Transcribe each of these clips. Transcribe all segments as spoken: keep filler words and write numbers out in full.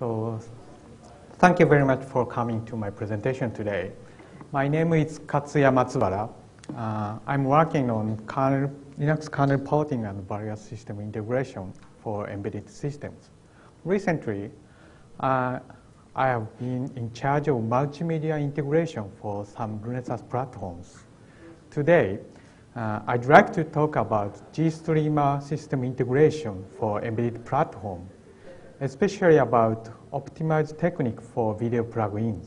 So, thank you very much for coming to my presentation today. My name is Katsuya Matsubara. Uh, I'm working on kernel, Linux kernel porting and various system integration for embedded systems. Recently, uh, I have been in charge of multimedia integration for some Renesas platforms. Today, uh, I'd like to talk about GStreamer system integration for embedded platform, especially about optimized technique for video plugins.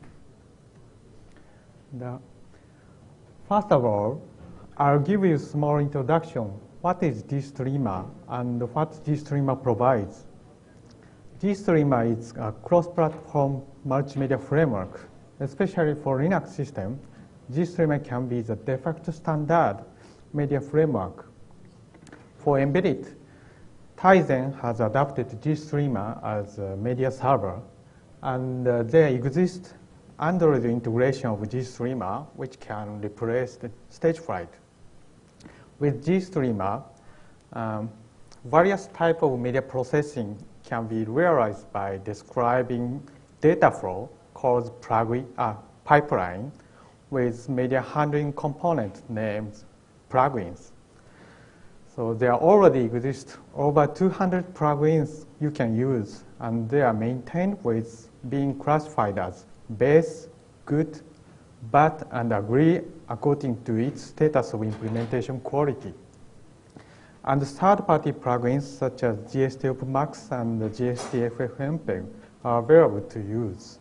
The, first of all, I'll give you a small introduction. What is GStreamer and what GStreamer provides? GStreamer is a cross-platform multimedia framework, especially for Linux system. GStreamer can be the de facto standard media framework. For embedded, Tizen has adopted GStreamer as a media server, and uh, there exists Android integration of GStreamer, which can replace the Stagefright. With GStreamer, um, various types of media processing can be realized by describing data flow called plugin, uh, pipeline with media handling component named plugins. So there already exist over two hundred plugins you can use, and they are maintained with being classified as base, good, bad, and agree according to its status of implementation quality. And third-party plugins such as G S T OpenMax and G S T F F mpeg are available to use.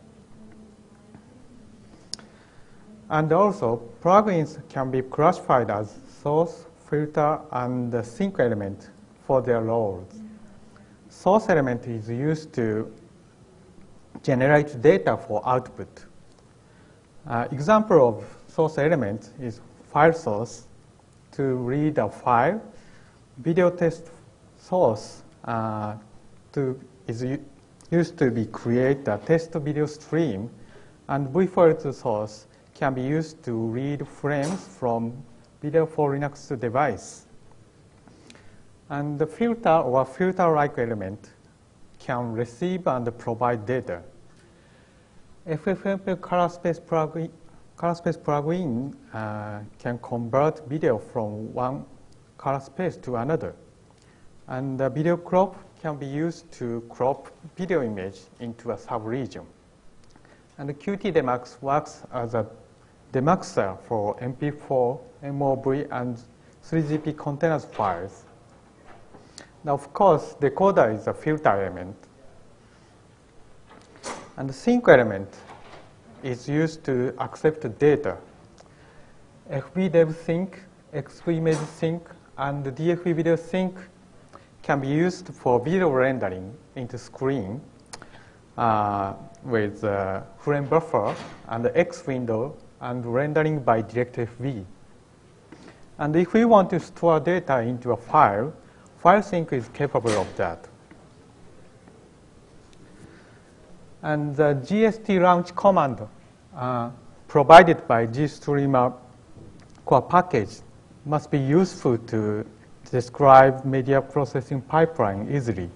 And also, plugins can be classified as source, filter, and sync element for their roles. Source element is used to generate data for output. Uh, example of source element is file source to read a file. Video test source uh, to, is used to be create a test video stream, and V four L two source can be used to read frames from Video for Linux device. And the filter or filter-like element can receive and provide data. F F mpeg color space plugin, color space plugin uh, can convert video from one color space to another. And the video crop can be used to crop video image into a sub-region. And the Qt Demax works as a demaxer for M P four, M O V, and three G P containers files. Now, of course, decoder is a filter element. And the sync element is used to accept data. F B dev sync, X V image sync, and the D F V video sync can be used for video rendering into screen uh, with uh, frame buffer and the X window and rendering by DirectFV. And if we want to store data into a file, file sync is capable of that. And the G S T launch command uh, provided by GStreamer core package must be useful to describe media processing pipeline easily.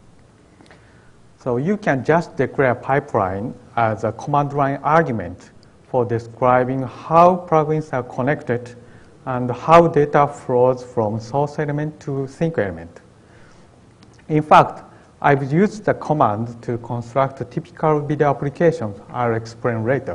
So you can just declare pipeline as a command line argument for describing how plugins are connected and how data flows from source element to sync element. In fact, I've used the command to construct typical video applications I'll explain later.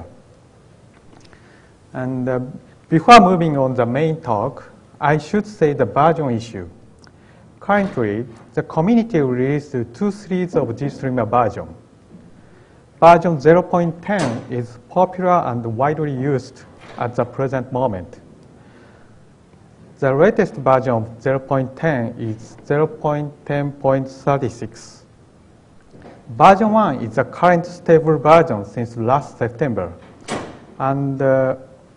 And uh, before moving on the main talk, I should say the version issue. Currently, the community released two series of GStreamer version. Version zero point ten is popular and widely used at the present moment. The latest version of zero point ten is zero point ten point thirty-six. Version one is the current stable version since last September. And uh,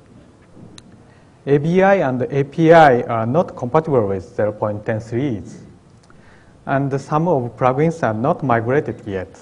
A B I and A P I are not compatible with zero point ten series. And some of plugins are not migrated yet.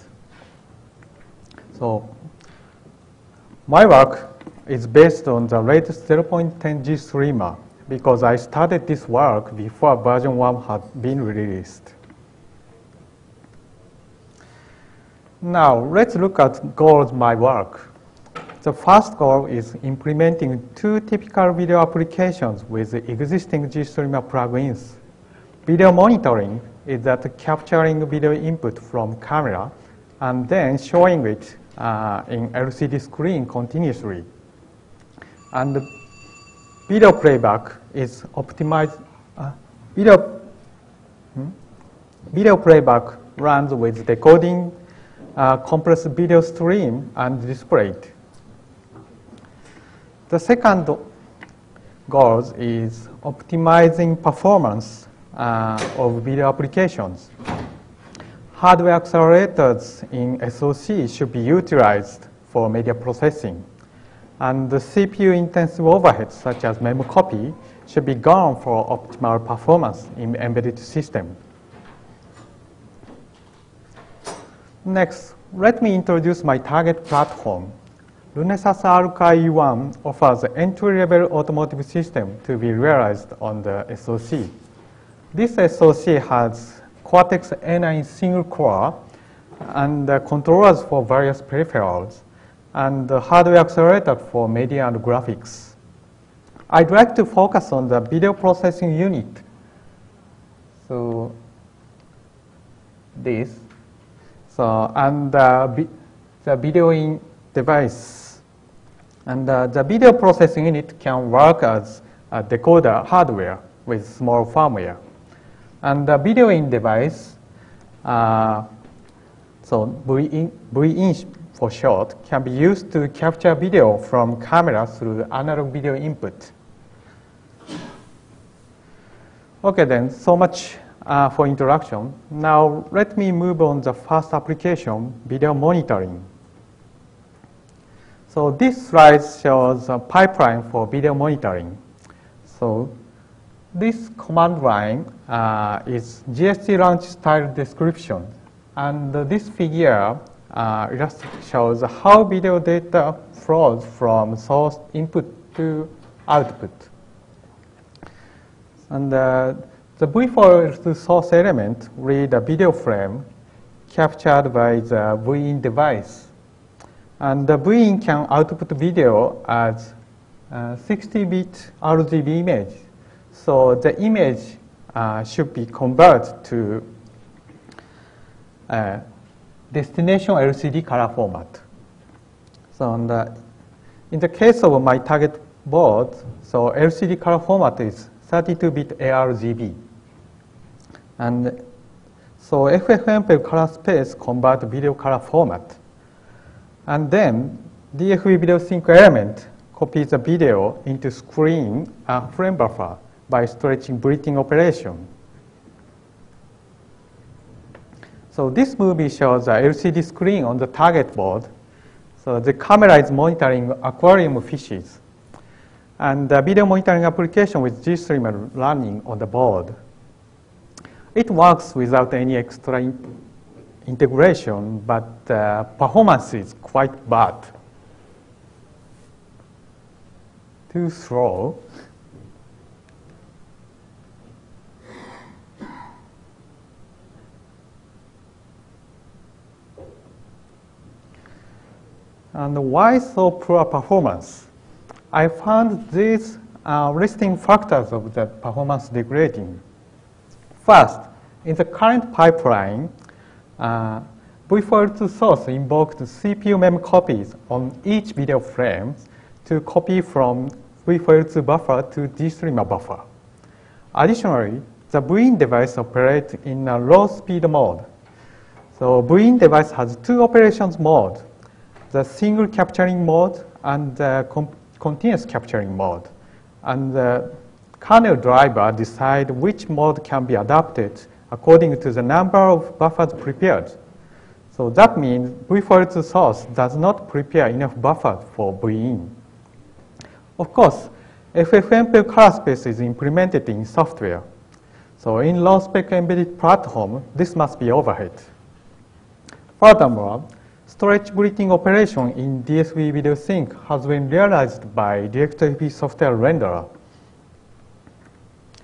So my work is based on the latest zero point ten GStreamer because I started this work before version one had been released. Now, let's look at goals of my work. The first goal is implementing two typical video applications with existing GStreamer plugins. Video monitoring is that capturing video input from camera and then showing it uh, in L C D screen continuously. And video playback is optimized. Uh, video, hmm? video playback runs with decoding uh, compressed video stream and displayed. The second goal is optimizing performance uh, of video applications. Hardware accelerators in S O C should be utilized for media processing. And the C P U-intensive overheads, such as memcopy, should be gone for optimal performance in embedded system. Next, let me introduce my target platform. Renesas Arca E one offers an entry-level automotive system to be realized on the S O C. This S O C has Cortex A nine single core and uh, controllers for various peripherals, and the hardware accelerator for media and graphics. I'd like to focus on the video processing unit. So this, so and uh, the video in device, and uh, the video processing unit can work as a decoder hardware with small firmware, and the video in device, uh, so V in, V in for short, can be used to capture video from camera through analog video input. Okay then, so much uh, for introduction. Now let me move on the first application, video monitoring. So this slide shows a pipeline for video monitoring. So this command line uh, is G S T launch style description, and uh, this figure Uh, just shows how video data flows from source input to output. And uh, the V four L two source element reads a video frame captured by the V in device. And the V in can output video as sixty bit R G B image. So the image uh, should be converted to uh, destination L C D color format. So in the, in the case of my target board, so L C D color format is thirty-two bit A R G B. And so F F M P E G color space convert video color format. And then D F B video sync element copies the video into screen uh, frame buffer by stretching breathing operation. So this movie shows a L C D screen on the target board. So the camera is monitoring aquarium fishes. And the video monitoring application with GStreamer running on the board. It works without any extra in integration, but uh, performance is quite bad. Too slow. And why so poor performance? I found these uh, listing factors of the performance degrading. First, in the current pipeline, uh, V four L two source invoked C P U mem copies on each video frame to copy from V four L two buffer to GStreamer buffer. Additionally, the V in device operates in a low speed mode. So V in device has two operations modes, the single capturing mode and the continuous capturing mode. And the kernel driver decides which mode can be adapted according to the number of buffers prepared. So that means V four L two source does not prepare enough buffers for V in. Of course, F F M P E G color space is implemented in software. So in low-spec embedded platform, this must be overhead. Furthermore, stretch breathing operation in D S V video sync has been realized by DirectFB software renderer.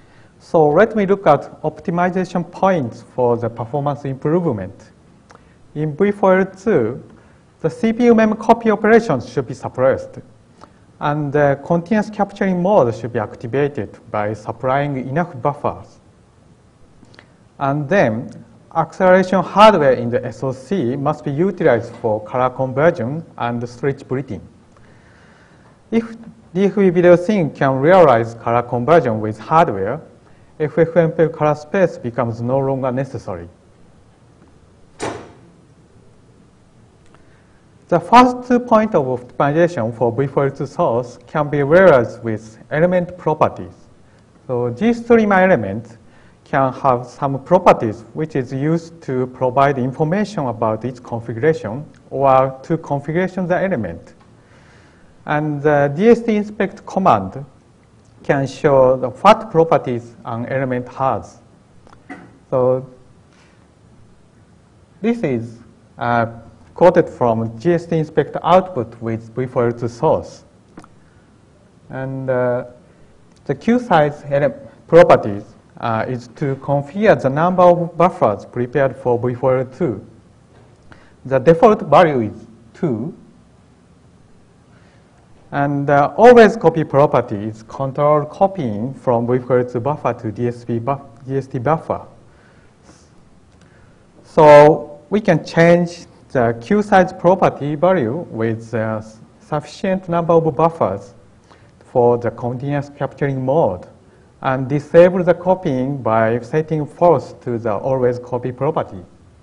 So let me look at optimization points for the performance improvement. in V four L two, the C P U mem copy operations should be suppressed, and the continuous capturing mode should be activated by supplying enough buffers. And then, acceleration hardware in the S O C must be utilized for color conversion and stretch bleeding. If D F B video sync can realize color conversion with hardware, F F M P L color space becomes no longer necessary. The first two points of optimization for V four L two source can be realized with element properties. So GStreamer element can have some properties which is used to provide information about its configuration or to configure the element. And the D S T inspect command can show the what properties an element has. So this is uh, quoted from G S T inspect output with V four L two source. And uh, the queue size properties uh, is to configure the number of buffers prepared for V four L two. The default value is two. And the uh, always copy property is control copying from V four L two buffer to D S P buff, D S T buffer. So we can change the queue size property value with a sufficient number of buffers for the continuous capturing mode and disable the copying by setting false to the always copy property.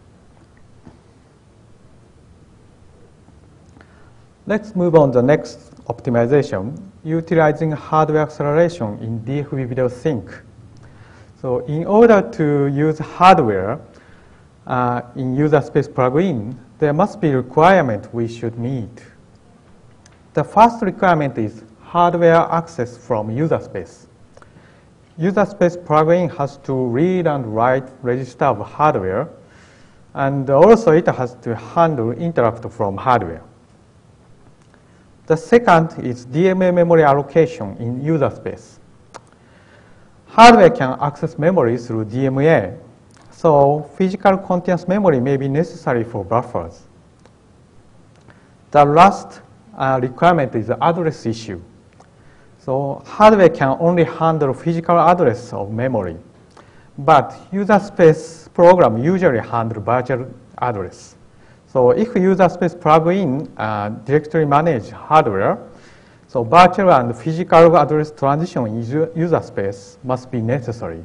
Let's move on to the next optimization, utilizing hardware acceleration in D F B video sync. So in order to use hardware uh, in user space plugin, there must be a requirement we should meet. The first requirement is hardware access from user space. User space plugin has to read and write register of hardware, and also it has to handle interrupt from hardware. The second is D M A memory allocation in user space. Hardware can access memory through D M A, so physical continuous memory may be necessary for buffers. The last uh, requirement is the address issue. So hardware can only handle physical address of memory, but user space program usually handle virtual address. So if user space plugin uh, directly manage hardware, so virtual and physical address transition in user space must be necessary.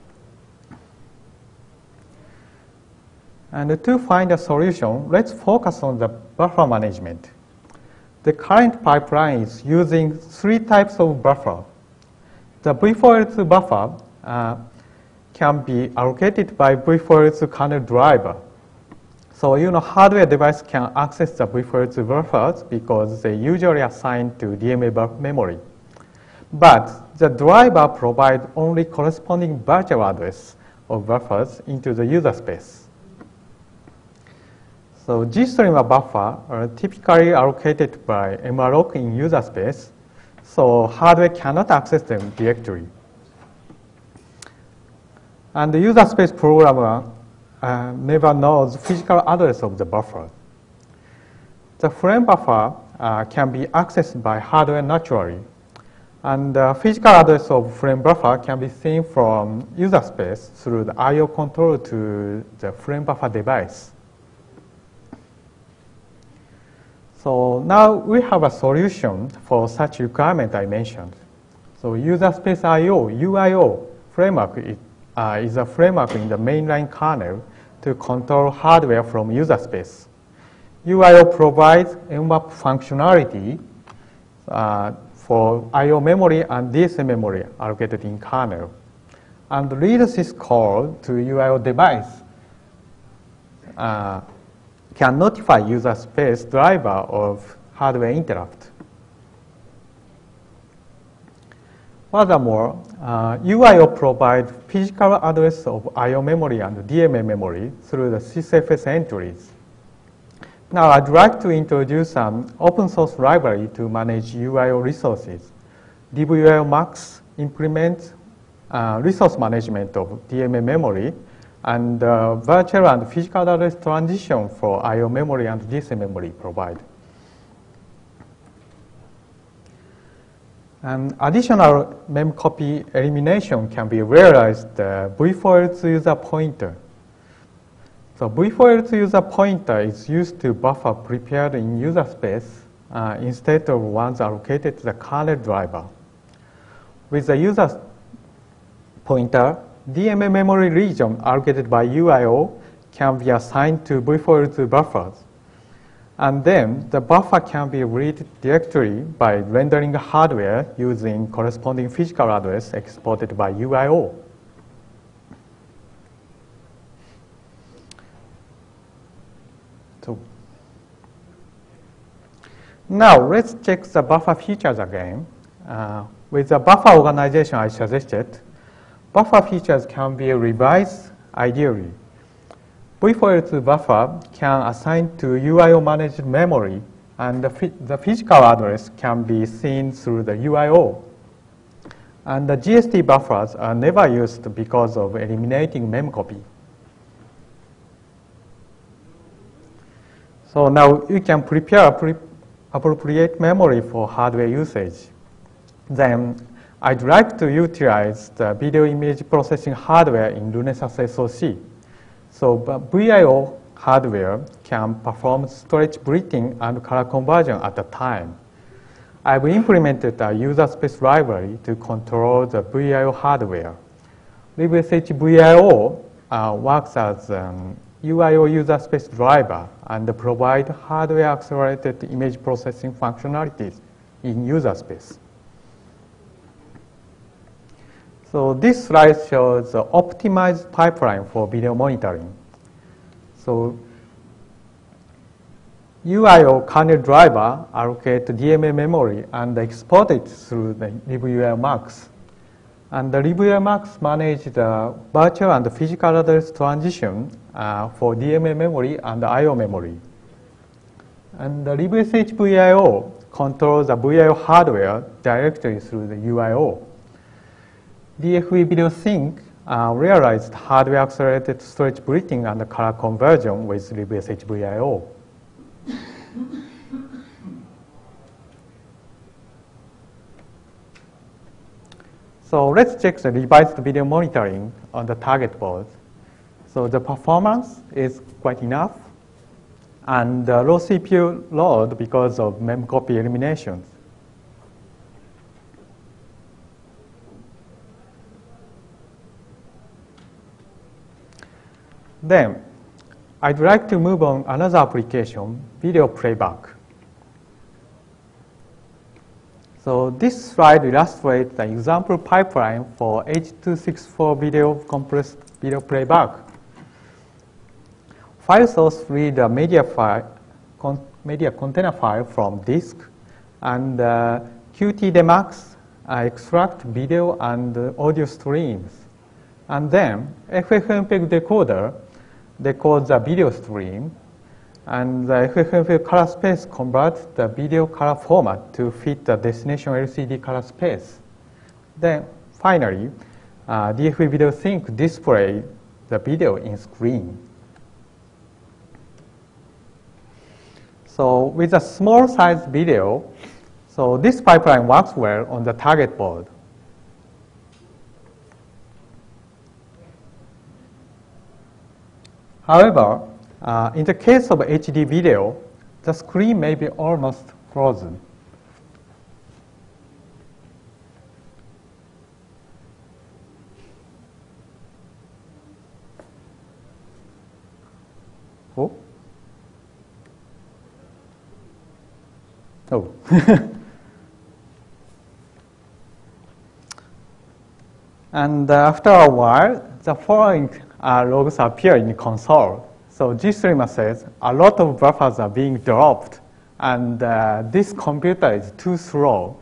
And to find a solution, let's focus on the buffer management. The current pipeline is using three types of buffer. The V four L two buffer uh, can be allocated by V four L two kernel driver. So you know hardware device can access the V four L two buffers because they usually assign to D M A memory. But the driver provides only corresponding virtual address of buffers into the user space. So GStreamer buffer are typically allocated by mlock in user space, so hardware cannot access them directly. And the user space programmer uh, never knows physical address of the buffer. The frame buffer uh, can be accessed by hardware naturally, and the physical address of frame buffer can be seen from user space through the I O control to the frame buffer device. So now we have a solution for such requirement I mentioned. So user space I O, U I O framework is, uh, is a framework in the mainline kernel to control hardware from user space. U I O provides M M A P functionality uh, for I O memory and D S M memory allocated in kernel. And read syscall to U I O device uh, can notify user space driver of hardware interrupt. Furthermore, uh, U I O provides physical address of I O memory and D M A memory through the sysfs entries. Now I'd like to introduce an open source library to manage U I O resources. DivUIOMax implements uh, resource management of D M A memory and uh, virtual and physical address transition for I O memory and D C memory provide. And additional memcopy elimination can be realized uh, V four L two user pointer. So V four L two user pointer is used to buffer prepared in user space uh, instead of ones allocated to the kernel driver. With the user pointer, D M A memory region allocated by U I O can be assigned to V four L two buffers. And then the buffer can be read directly by rendering hardware using corresponding physical address exported by U I O. So now let's check the buffer features again. Uh, with the buffer organization I suggested, buffer features can be revised ideally. V four L two buffer can assign to U I O managed memory, and the, the physical address can be seen through the U I O. And the G S T buffers are never used because of eliminating memcopy. So now you can prepare pre appropriate memory for hardware usage. Then I'd like to utilize the video image processing hardware in Lunesas S O C. So V I O hardware can perform storage breathing and color conversion at a time. I've implemented a user space library to control the V I O hardware. LibSH V I O uh, works as um, U I O user space driver and provide hardware accelerated image processing functionalities in user space. So this slide shows the optimized pipeline for video monitoring. So U I O kernel driver allocate D M A memory and export it through the LibUIMax. And the LibUIMax manage the virtual and physical address transition uh, for D M A memory and I O memory. And the LibSH V I O controls the V I O hardware directly through the U I O. D F V Video Sync uh, realized hardware accelerated storage breathing and color conversion with LibSH V I O. So let's check the revised video monitoring on the target board. So the performance is quite enough, and uh, low C P U load because of memcopy eliminations. Then, I'd like to move on another application, video playback. So this slide illustrates the example pipeline for H two sixty-four video compressed video playback. File source read a media file, con media container file from disk, and uh, QTDemax uh, extract video and uh, audio streams. And then F F mpeg decoder decodes the video stream, and the F F mpeg color space converts the video color format to fit the destination L C D color space. Then finally, uh, D F V Video Sync displays the video in screen. So with a small size video, so this pipeline works well on the target board. However, uh, in the case of H D video, the screen may be almost frozen. Oh. Oh. And uh, after a while, the following uh, logs appear in the console. So GStreamer says a lot of buffers are being dropped, and uh, this computer is too slow.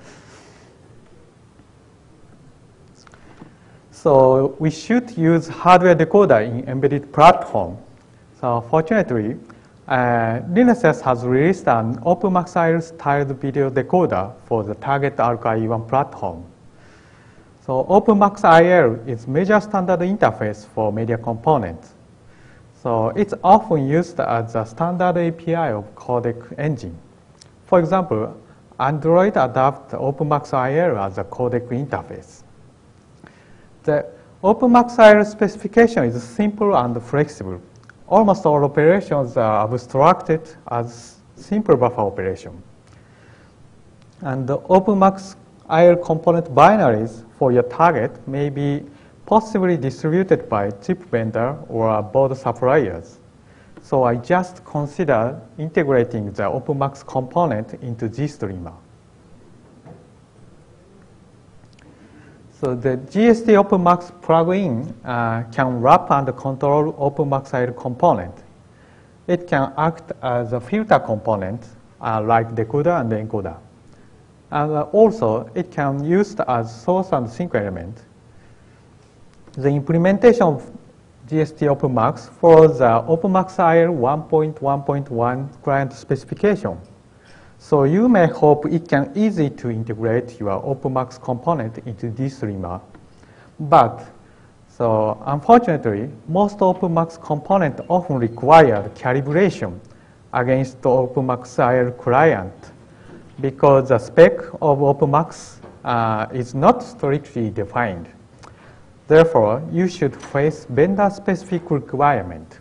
So we should use hardware decoder in embedded platform. So fortunately, uh, Linesis has released an OpenMax I L styled video decoder for the target Arc I E one platform. So OpenMax I L is major standard interface for media components. So it's often used as a standard A P I of codec engine. For example, Android adopts OpenMax I L as a codec interface. The OpenMax I L specification is simple and flexible. Almost all operations are abstracted as simple buffer operation. And the OpenMax I L component binaries for your target may be possibly distributed by chip vendor or board suppliers. So I just consider integrating the OpenMax component into GStreamer. So the G S T OpenMax plugin uh, can wrap and control OpenMax I L component. It can act as a filter component uh, like decoder and encoder. And uh, also, it can be used as source and sync element. The implementation of G S T OpenMax follows the OpenMax I L one point one point one client specification. So you may hope it can easy to integrate your OpenMax component into GStreamer. But, so unfortunately, most OpenMax components often require calibration against the OpenMax I L client because the spec of OpenMax uh, is not strictly defined. Therefore, you should face vendor-specific requirement.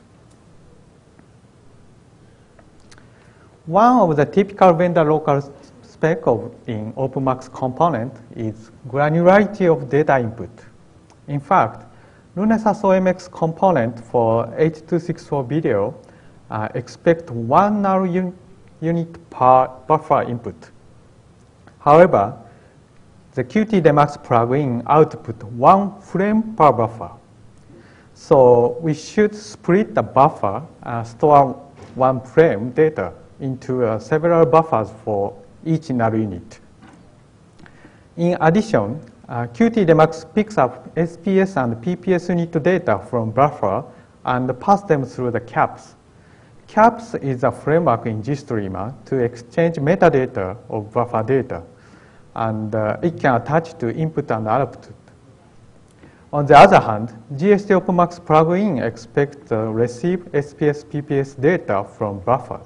One of the typical vendor local spec of in OpenMax component is granularity of data input. In fact, Renesas O M X component for H two sixty-four video uh, expect one null un unit per buffer input. However, the QTDemax plugin output one frame per buffer. So we should split the buffer, uh, store one frame data into uh, several buffers for each null unit. In addition, uh, QTDemax picks up S P S and P P S unit data from buffer and pass them through the CAPS. CAPS is a framework in GStreamer to exchange metadata of buffer data, and uh, it can attach to input and output. On the other hand, G S T OpenMax plugin expects to receive S P S P P S data from buffers.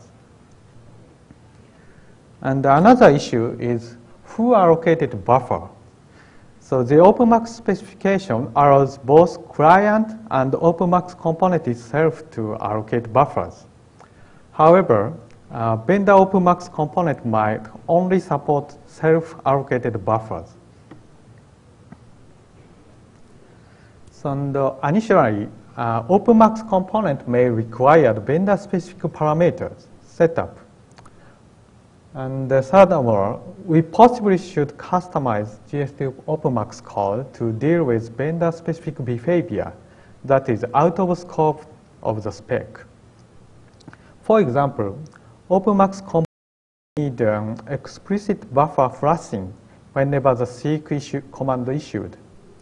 And another issue is who allocated buffer. So the OpenMax specification allows both client and OpenMax component itself to allocate buffers. However, uh, vendor OpenMax component might only support self-allocated buffers. So and, uh, initially, uh, OpenMax component may require vendor-specific parameters setup. And uh, furthermore, we possibly should customize G S T OpenMax code to deal with vendor-specific behavior that is out of scope of the spec. For example, OpenMax component need um, explicit buffer flashing whenever the seek issue command issued.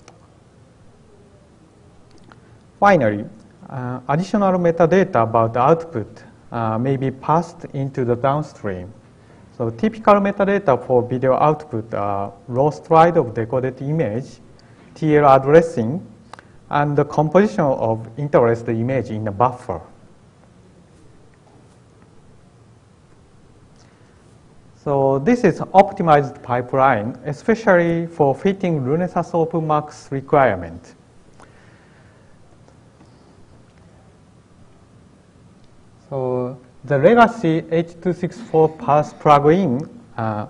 Finally, uh, additional metadata about the output uh, may be passed into the downstream. So typical metadata for video output are raw stride of decoded image, T L addressing, and the composition of interest image in the buffer. So this is optimized pipeline, especially for fitting Renesas OpenMax requirement. So the legacy H two sixty-four pass plugin uh,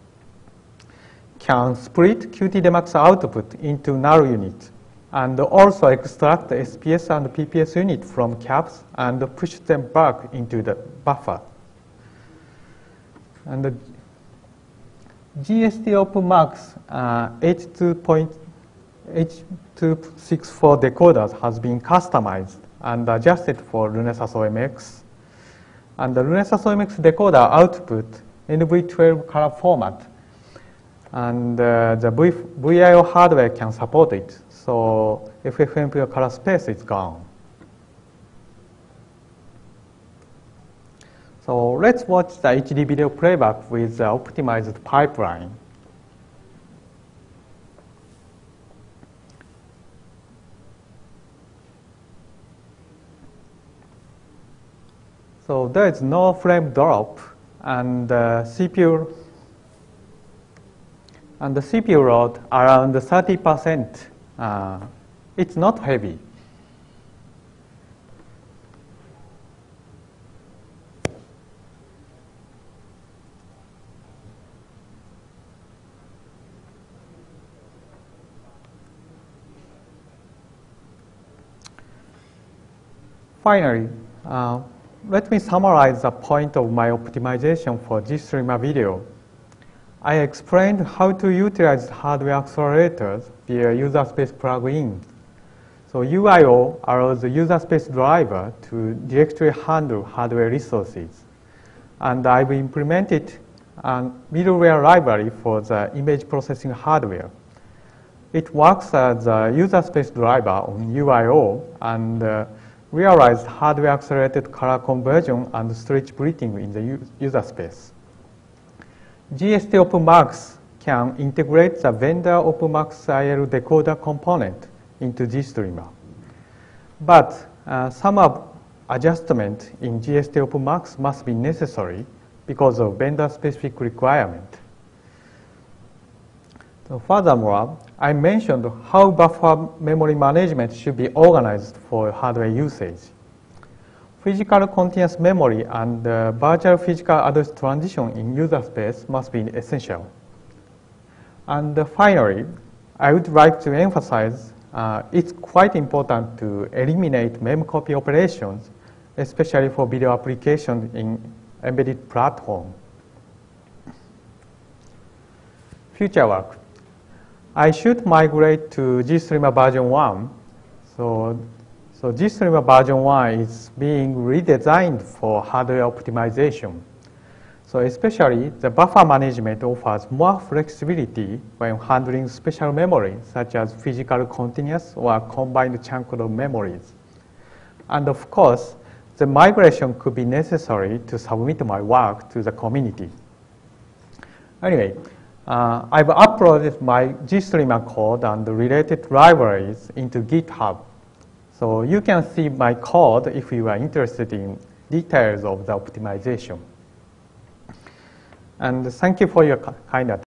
can split QTDemax output into null unit and also extract S P S and P P S unit from CAPS and push them back into the buffer. And the G S T OpenMax uh, H two sixty-four decoders has been customized and adjusted for Renesas O M X. And the Renesas O M X decoder output in V twelve color format. And uh, the v VIO hardware can support it. So F F M P color space is gone. So let's watch the H D video playback with the optimized pipeline. So there is no frame drop, and the C P U and the C P U load around thirty percent. Uh, it's not heavy. Finally, uh, let me summarize the point of my optimization for GStreamer video. I explained how to utilize hardware accelerators via user space plugin. So U I O allows the user space driver to directly handle hardware resources. And I've implemented a middleware library for the image processing hardware. It works as a user space driver on U I O and uh, realized hardware-accelerated color conversion and stretchability in the user space. G S T OpenMux can integrate the vendor OpenMux I L decoder component into GStreamer. But uh, some adjustment in G S T OpenMux must be necessary because of vendor-specific requirement. So furthermore, I mentioned how buffer memory management should be organized for hardware usage. Physical continuous memory and uh, virtual physical address transition in user space must be essential. And uh, finally, I would like to emphasize uh, it's quite important to eliminate memcopy operations, especially for video applications in embedded platform. Future work. I should migrate to GStreamer version one. So, so GStreamer version one is being redesigned for hardware optimization. So especially the buffer management offers more flexibility when handling special memory, such as physical continuous or combined chunk of memories. And of course, the migration could be necessary to submit my work to the community. Anyway, Uh, I've uploaded my GStreamer code and the related libraries into GitHub. So you can see my code if you are interested in details of the optimization. And thank you for your kind attention.